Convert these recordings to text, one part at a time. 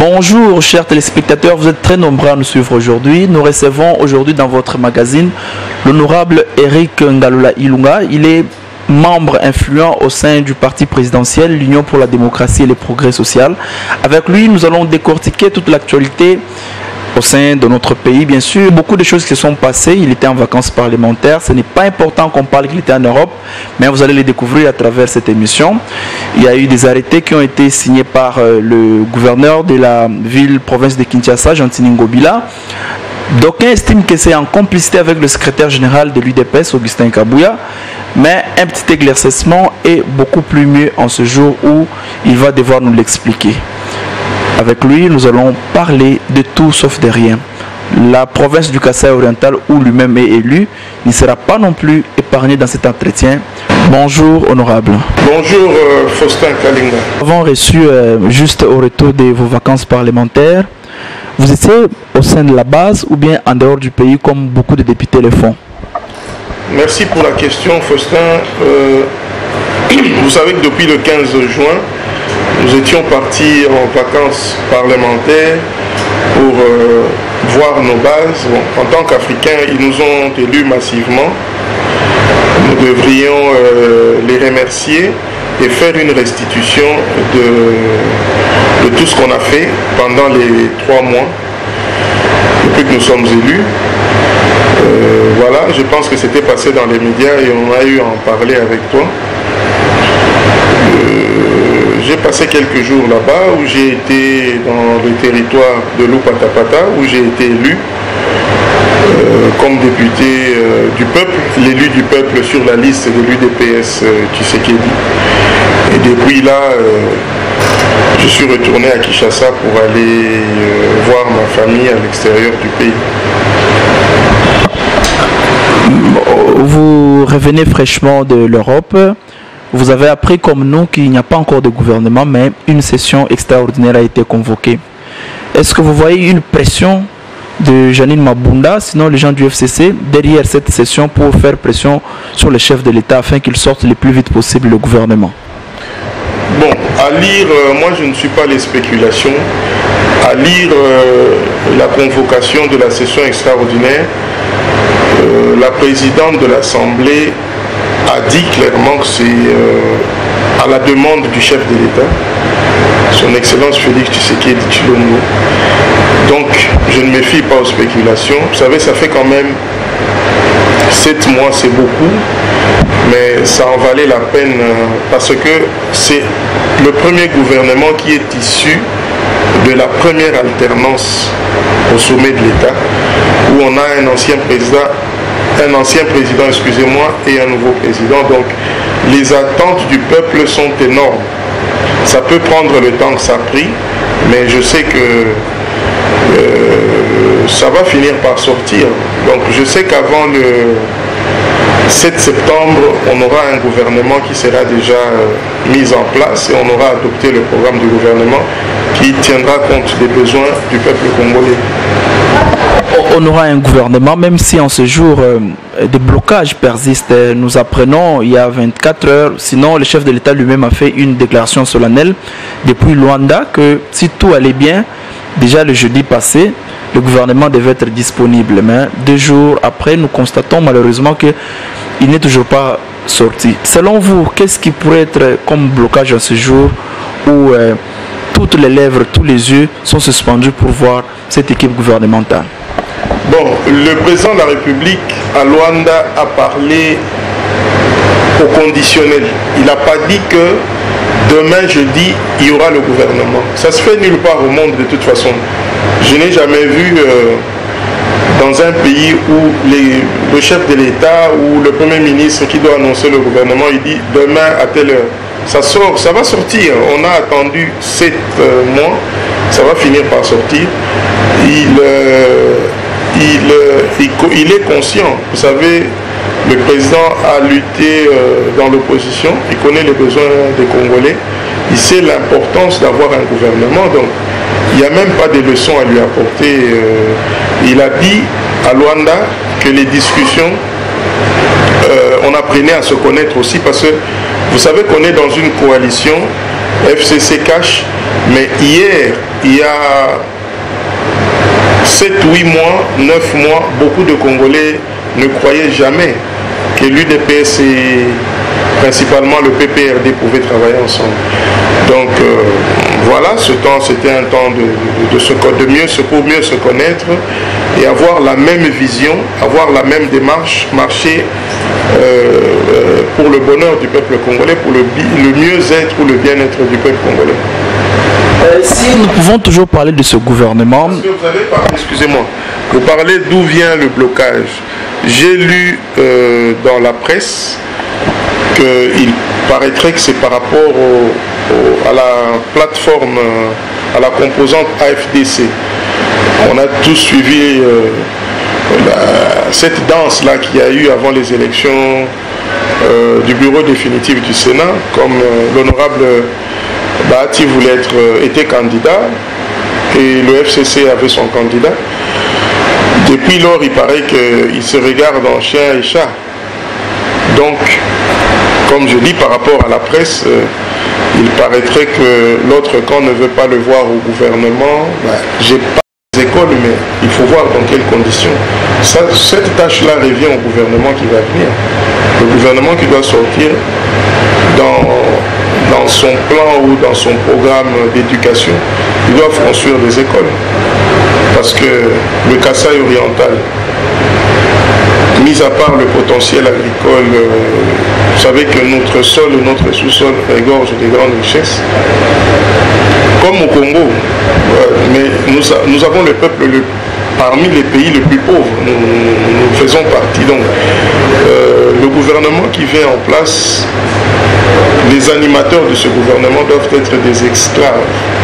Bonjour chers téléspectateurs, vous êtes très nombreux à nous suivre aujourd'hui. Nous recevons aujourd'hui dans votre magazine l'honorable Eric Ngalula Ilunga. Il est membre influent au sein du parti présidentiel, l'Union pour la démocratie et le progrès social. Avec lui, nous allons décortiquer toute l'actualité au sein de notre pays. Bien sûr, beaucoup de choses qui se sont passées. Il était en vacances parlementaires. Ce n'est pas important qu'on parle qu'il était en Europe, mais vous allez les découvrir à travers cette émission. Il y a eu des arrêtés qui ont été signés par le gouverneur de la ville-province de Kinshasa, Gentini Ngobila. D'aucuns estiment que c'est en complicité avec le secrétaire général de l'UDPS, Augustin Kabouya. Mais un petit éclaircissement est beaucoup plus mieux en ce jour où il va devoir nous l'expliquer. Avec lui, nous allons parler de tout sauf de rien. La province du Kasaï oriental, où lui-même est élu, ne sera pas non plus épargnée dans cet entretien. Bonjour, honorable. Bonjour, Faustin Kalinga. Nous avons reçu, juste au retour de vos vacances parlementaires, vous étiez au sein de la base ou bien en dehors du pays, comme beaucoup de députés le font? Merci pour la question, Faustin. Vous savez que depuis le 15 juin, nous étions partis en vacances parlementaires pour voir nos bases. Bon, en tant qu'Africains, ils nous ont élus massivement. Nous devrions les remercier et faire une restitution de tout ce qu'on a fait pendant les 3 mois depuis que nous sommes élus. Voilà, je pense que c'était passé dans les médias et on a eu à en parler avec toi. J'ai passé quelques jours là-bas où j'ai été dans le territoire de Lupatapata, où j'ai été élu comme député du peuple, l'élu du peuple sur la liste de l'UDPS Tshisekedi. Et depuis là, je suis retourné à Kinshasa pour aller voir ma famille à l'extérieur du pays. Vous revenez fraîchement de l'Europe. Vous avez appris comme nous qu'il n'y a pas encore de gouvernement, mais une session extraordinaire a été convoquée. Est-ce que vous voyez une pression de Janine Mabunda, sinon les gens du FCC, derrière cette session pour faire pression sur le chef de l'État afin qu'il sorte le plus vite possible le gouvernement? Bon, à lire, moi je ne suis pas les spéculations. À lire la convocation de la session extraordinaire, la présidente de l'Assemblée a dit clairement que c'est à la demande du chef de l'État, son Excellence Félix Tshisekedi Tshilombo. Donc je ne me fie pas aux spéculations. Vous savez, ça fait quand même 7 mois, c'est beaucoup, mais ça en valait la peine parce que c'est le premier gouvernement qui est issu de la première alternance au sommet de l'État, où on a un ancien président, excusez-moi, et un nouveau président. Donc les attentes du peuple sont énormes. Ça peut prendre le temps que ça a pris, mais je sais que ça va finir par sortir. Donc je sais qu'avant le 7 septembre, on aura un gouvernement qui sera déjà mis en place et on aura adopté le programme du gouvernement qui tiendra compte des besoins du peuple congolais. On aura un gouvernement, même si en ce jour des blocages persistent. Nous apprenons il y a 24 heures, sinon le chef de l'État lui-même a fait une déclaration solennelle depuis Luanda que si tout allait bien, déjà le jeudi passé, le gouvernement devait être disponible. Mais 2 jours après, nous constatons malheureusement qu'il n'est toujours pas sorti. Selon vous, qu'est-ce qui pourrait être comme blocage à ce jour où toutes les lèvres, tous les yeux sont suspendus pour voir cette équipe gouvernementale? Bon, le président de la République à Luanda a parlé au conditionnel. Il n'a pas dit que demain jeudi, il y aura le gouvernement. Ça se fait nulle part au monde de toute façon. Je n'ai jamais vu dans un pays où le chef de l'État ou le Premier ministre qui doit annoncer le gouvernement, il dit demain à telle heure. Ça sort, ça va sortir. On a attendu 7 mois, ça va finir par sortir. Il est conscient. Vous savez, le président a lutté dans l'opposition, il connaît les besoins des Congolais, il sait l'importance d'avoir un gouvernement, donc il n'y a même pas de leçons à lui apporter. Il a dit à Luanda que les discussions, on apprenait à se connaître aussi, parce que vous savez qu'on est dans une coalition FCC cache, mais hier, il y a 7, 8 mois, 9 mois, beaucoup de Congolais ne croyaient jamais que l'UDPS et principalement le PPRD pouvaient travailler ensemble. Donc voilà, ce temps, c'était un temps de mieux se connaître et avoir la même vision, avoir la même démarche, marcher pour le bonheur du peuple congolais, pour le mieux-être ou le bien-être du peuple congolais. Si nous pouvons toujours parler de ce gouvernement... Parce que vous avez parlé, excusez-moi, vous parlez d'où vient le blocage. J'ai lu dans la presse qu'il paraîtrait que c'est par rapport à la plateforme, à la composante AFDC. On a tous suivi cette danse-là qu'il y a eu avant les élections du bureau définitif du Sénat, comme l'honorable Bahati était candidat et le FCC avait son candidat. Depuis lors, il paraît qu'ils se regardent en chien et chat. Donc, comme je dis par rapport à la presse, il paraîtrait que l'autre camp ne veut pas le voir au gouvernement. J'ai pas les écoles, mais il faut voir dans quelles conditions. Cette tâche-là revient au gouvernement qui va venir. Le gouvernement qui doit sortir dans son plan ou dans son programme d'éducation, il doit construire des écoles. Parce que le Kasaï oriental, mis à part le potentiel agricole, vous savez que notre sol et notre sous-sol regorgent de grandes richesses. Comme au Congo, mais nous avons le peuple parmi les pays les plus pauvres, nous faisons partie. Donc, le gouvernement qui vient en place, les animateurs de ce gouvernement doivent être des esclaves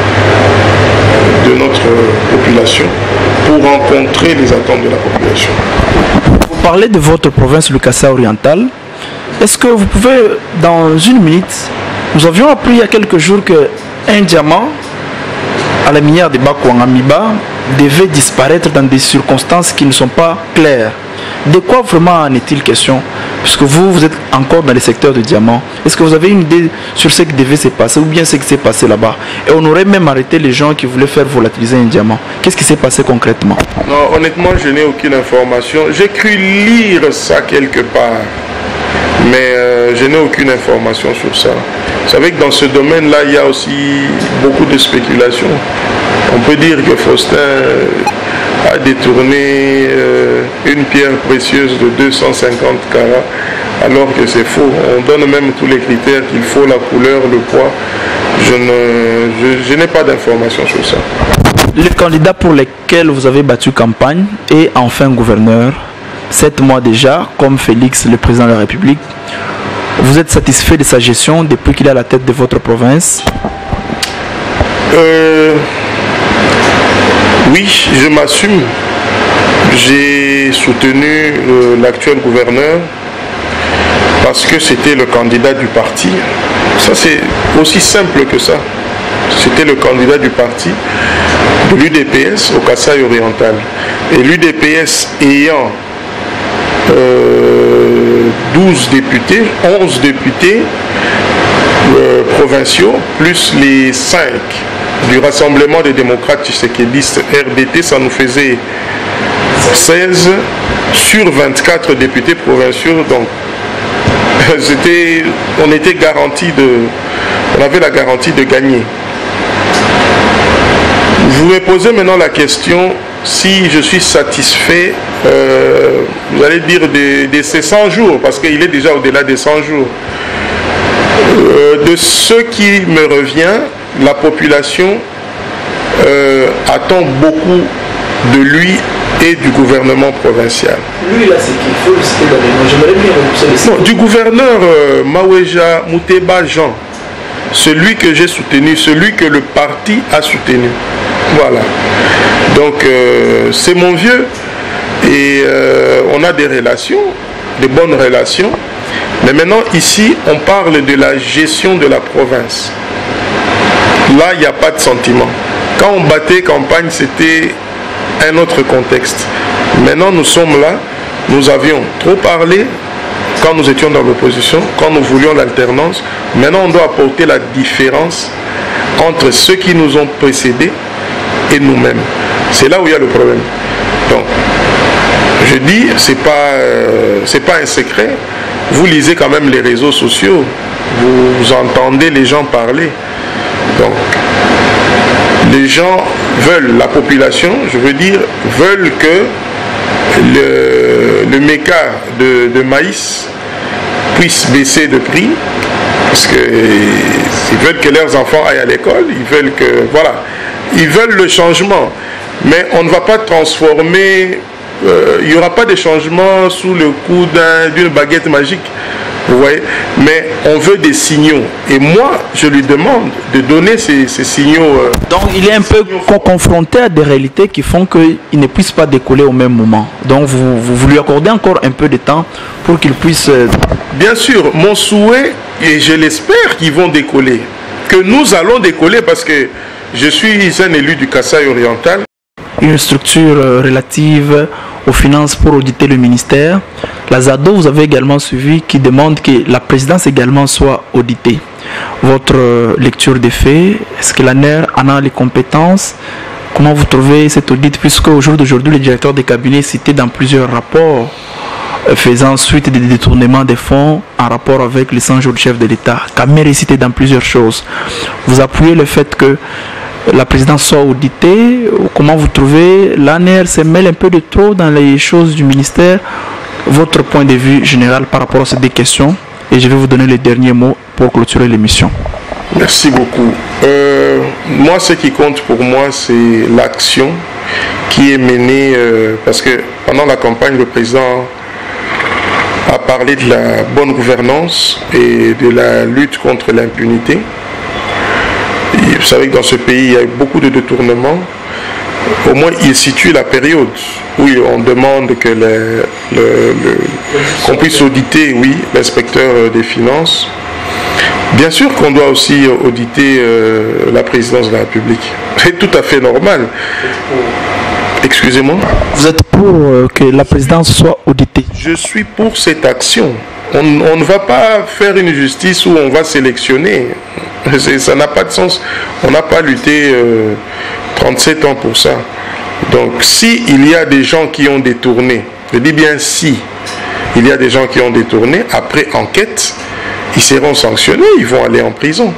de notre population pour rencontrer les attentes de la population. Vous parlez de votre province, le Kasaï oriental. Est-ce que vous pouvez, dans une minute, nous avions appris il y a quelques jours qu'un diamant à la minière de Bakwangamiba devait disparaître dans des circonstances qui ne sont pas claires. De quoi vraiment en est-il question? Puisque vous êtes encore dans le secteur de diamants. Est-ce que vous avez une idée sur ce qui devait se passer ou bien ce qui s'est passé là-bas? Et on aurait même arrêté les gens qui voulaient faire volatiliser un diamant. Qu'est-ce qui s'est passé concrètement? Non, honnêtement, je n'ai aucune information. J'ai cru lire ça quelque part, mais je n'ai aucune information sur ça. Vous savez que dans ce domaine-là, il y a aussi beaucoup de spéculations. On peut dire que Faustin a détourné une pierre précieuse de 250 carats, alors que c'est faux. On donne même tous les critères qu'il faut, la couleur, le poids. Je n'ai pas d'informations sur ça. Les candidats pour lesquels vous avez battu campagne et enfin gouverneur, 7 mois déjà, comme Félix, le président de la République, vous êtes satisfait de sa gestion depuis qu'il est à la tête de votre province? Oui, je m'assume. J'ai soutenu l'actuel gouverneur parce que c'était le candidat du parti. Ça, c'est aussi simple que ça. C'était le candidat du parti de l'UDPS au Kasaï oriental. Et l'UDPS ayant 12 députés, 11 députés provinciaux, plus les 5 du Rassemblement des démocrates tshisekédistes RDT, ça nous faisait 16 sur 24 députés provinciaux. Donc, on était garanti on avait la garantie de gagner. Vous me posez maintenant la question si je suis satisfait, vous allez dire de ces 100 jours, parce qu'il est déjà au-delà des 100 jours. De ce qui me revient, la population attend beaucoup de lui et du gouvernement provincial. Lui, là, c'est qu'il faut le citer dans les noms. J'aimerais bien repousser les... Non, du gouverneur Maweja Mouteba Jean, celui que j'ai soutenu, celui que le parti a soutenu. Voilà. Donc, c'est mon vieux. Et on a des relations, des bonnes relations. Mais maintenant, ici, on parle de la gestion de la province. Là, il n'y a pas de sentiment. Quand on battait campagne, c'était un autre contexte. Maintenant, nous sommes là. Nous avions trop parlé quand nous étions dans l'opposition, quand nous voulions l'alternance. Maintenant, on doit apporter la différence entre ceux qui nous ont précédés et nous-mêmes. C'est là où il y a le problème. Donc, je dis, c'est pas un secret. Vous lisez quand même les réseaux sociaux, vous entendez les gens parler. Donc, les gens veulent, la population, je veux dire, veulent que le méca de maïs puisse baisser de prix, parce qu'ils veulent que leurs enfants aillent à l'école, ils veulent que, voilà, ils veulent le changement, mais on ne va pas transformer, il n'y aura pas de changement sous le coup d'une baguette magique, vous voyez, mais on veut des signaux, et moi je lui demande de donner ces signaux. Donc il est un peu confronté à des réalités qui font qu'il ne puisse pas décoller au même moment. Donc vous lui accordez encore un peu de temps pour qu'il puisse... Bien sûr, mon souhait, et je l'espère qu'ils vont décoller, que nous allons décoller, parce que je suis un élu du Kasaï oriental. Une structure relative aux finances pour auditer le ministère. La ZADO, vous avez également suivi, qui demande que la présidence également soit auditée. Votre lecture des faits, est-ce que l'ANER en a les compétences? Comment vous trouvez cet audit, puisque au jour d'aujourd'hui, le directeur des cabinets est cité dans plusieurs rapports faisant suite des détournements des fonds en rapport avec les 100 jours de chef de l'État. Kamer est cité dans plusieurs choses. Vous appuyez le fait que la présidence soit auditée? Comment vous trouvez l'ANER se mêle un peu de trop dans les choses du ministère? Votre point de vue général par rapport à ces deux questions, et je vais vous donner les derniers mots pour clôturer l'émission. Merci beaucoup. Moi, ce qui compte pour moi, c'est l'action qui est menée, parce que pendant la campagne, le président a parlé de la bonne gouvernance et de la lutte contre l'impunité. Vous savez que dans ce pays, il y a eu beaucoup de détournements. Au moins, il situe la période où on demande que qu'on puisse auditer, oui, l'inspecteur des finances. Bien sûr qu'on doit aussi auditer la présidence de la République. C'est tout à fait normal. Excusez-moi. Vous êtes pour que la présidence soit auditée? Je suis pour cette action. On ne va pas faire une justice où on va sélectionner. Ça n'a pas de sens. On n'a pas lutté 37 ans pour ça. Donc, si il y a des gens qui ont détourné, je dis bien si, il y a des gens qui ont détourné, après enquête, ils seront sanctionnés, ils vont aller en prison.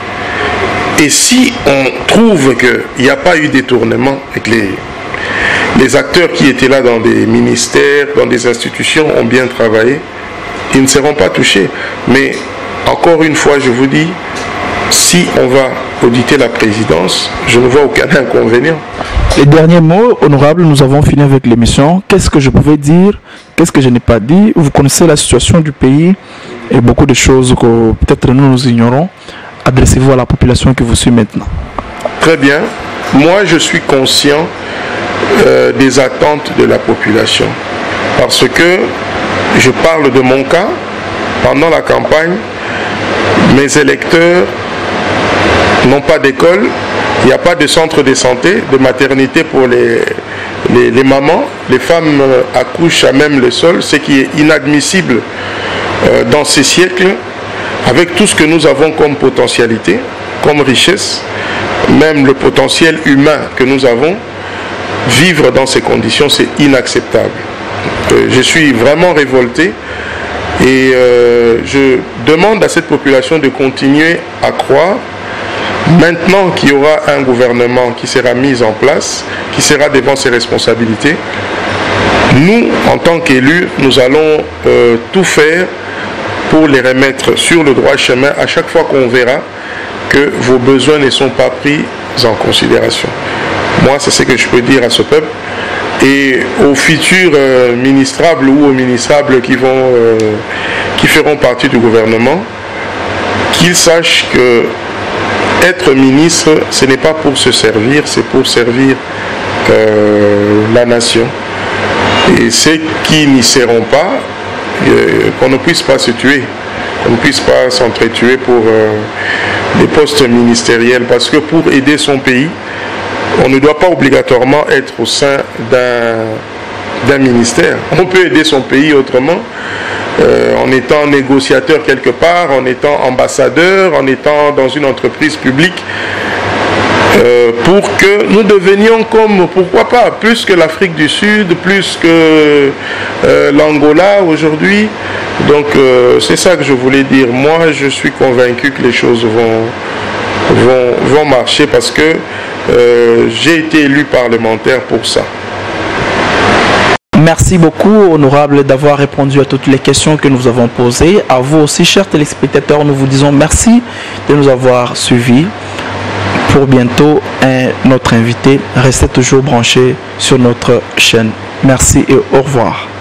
Et si on trouve qu'il n'y a pas eu détournement, et que les acteurs qui étaient là dans des ministères, dans des institutions ont bien travaillé, ils ne seront pas touchés. Mais encore une fois, je vous dis, si on va auditer la présidence, je ne vois aucun inconvénient. Les derniers mots, honorable, nous avons fini avec l'émission. Qu'est-ce que je pouvais dire? Qu'est-ce que je n'ai pas dit? Vous connaissez la situation du pays et beaucoup de choses que peut-être nous ignorons. Adressez-vous à la population qui vous suit maintenant. Très bien. Moi, je suis conscient des attentes de la population. Parce que je parle de mon cas. Pendant la campagne, mes électeurs n'ont pas d'école, il n'y a pas de centre de santé, de maternité pour les mamans. Les femmes accouchent à même le sol, ce qui est inadmissible dans ces siècles, avec tout ce que nous avons comme potentialité, comme richesse, même le potentiel humain que nous avons. Vivre dans ces conditions, c'est inacceptable. Je suis vraiment révolté et je demande à cette population de continuer à croire. Maintenant qu'il y aura un gouvernement qui sera mis en place, qui sera devant ses responsabilités, nous, en tant qu'élus, nous allons tout faire pour les remettre sur le droit chemin à chaque fois qu'on verra que vos besoins ne sont pas pris en considération. Moi, c'est ce que je peux dire à ce peuple. Et aux futurs ministrables ou aux ministrables qui feront partie du gouvernement, qu'ils sachent que être ministre, ce n'est pas pour se servir, c'est pour servir la nation. Et ceux qui n'y seront pas, qu'on ne puisse pas se tuer, qu'on ne puisse pas s'entretuer pour des postes ministériels, parce que pour aider son pays, on ne doit pas obligatoirement être au sein d'un ministère. On peut aider son pays autrement, en étant négociateur quelque part, en étant ambassadeur, en étant dans une entreprise publique. pour que nous devenions comme, pourquoi pas, plus que l'Afrique du Sud, plus que l'Angola aujourd'hui. Donc c'est ça que je voulais dire. Moi, je suis convaincu que les choses vont marcher parce que j'ai été élu parlementaire pour ça. Merci beaucoup, honorable, d'avoir répondu à toutes les questions que nous avons posées. À vous aussi, chers téléspectateurs, nous vous disons merci de nous avoir suivis. Pour bientôt, un autre invité. Restez toujours branchés sur notre chaîne. Merci et au revoir.